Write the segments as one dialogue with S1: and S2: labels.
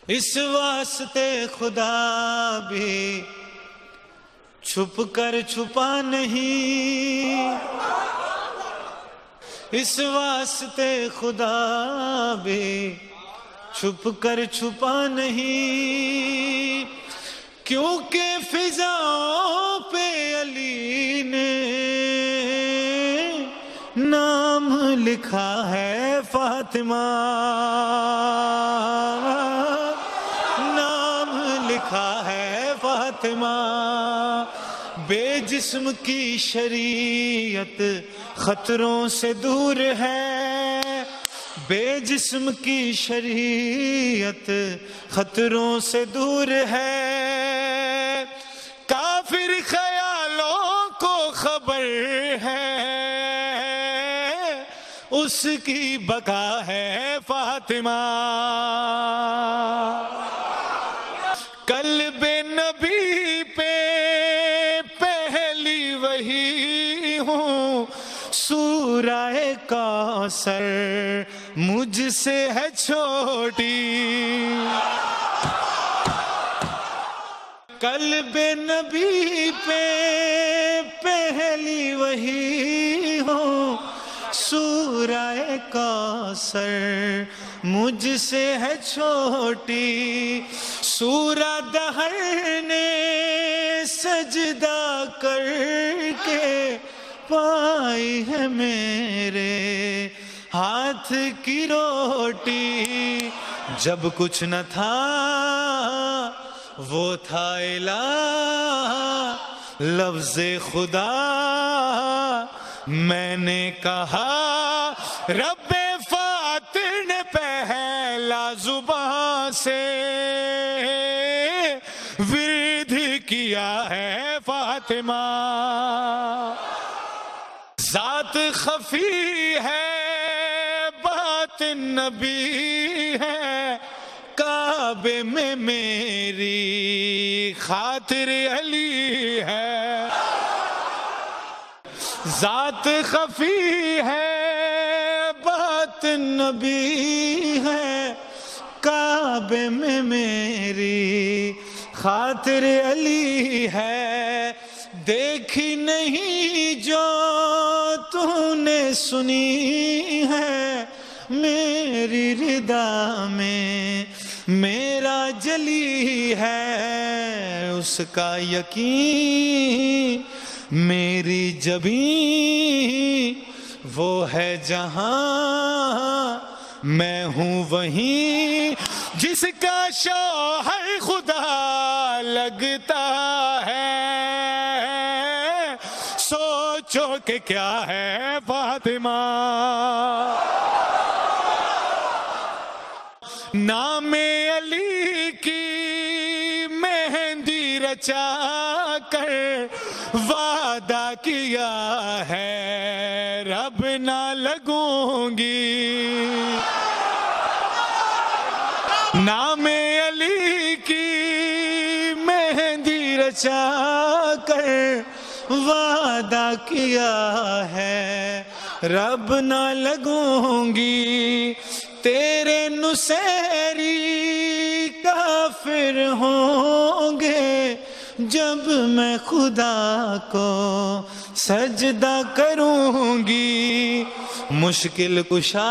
S1: इस वास्ते खुदा भी छुप कर छुपा नहीं, इस वास्ते खुदा भी छुप कर छुपा नहीं, क्योंकि फिजाओं पे अली ने नाम लिखा है फातिमा, नाम लिखा है फातिमा। बेजिस्म की शरीयत खतरों से दूर है, बेजिस्म की शरीयत खतरों से दूर है, काफिर ख्यालों को खबर है, उसकी बका है फातिमा। कल्बे नबी पे पहली वही हूँ, सूराए कौसर मुझसे है छोटी, कल्बे नबी पे पहली वही हूँ, सूराए कौसर मुझसे है छोटी, सूरा दहर ने सजदा करके पाई है मेरे हाथ की रोटी। जब कुछ न था वो था इलाह, लफ्ज़े खुदा मैंने कहा, रब्बे फातिर ने पहला जुबान से विर्द किया है फातिमा। जात खफी है बातिन नबी है, काबे में मेरी खातिर अली है। जात खफी है बातिन नबी है, काबे में मेरी खातिर अली है। देखी नहीं जो तूने सुनी है, मेरी रिदा में मेरा जली है, उसका यकीन मेरी जबी वो है जहां मैं हूं वहीं, जिसका शौहर खुदा लगता है, सोचो कि क्या है फातिमा। नामे अली की मेहंदी रचा कर वादा किया है, रब ना लगूंगी। नामे अली की मेहंदी रचा कर वादा किया है, रब ना लगूंगी। तेरे नुसैरी काफिर होंगे जब मैं खुदा को सजदा करूंगी। मुश्किल कुशा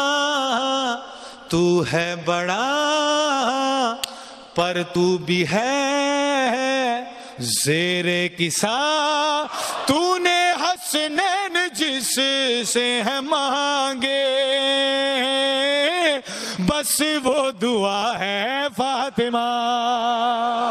S1: तू है बड़ा, पर तू भी है ज़ेरे किसा। तूने हसनैन जिससे है मांगे, बस वो दुआ है फातिमा।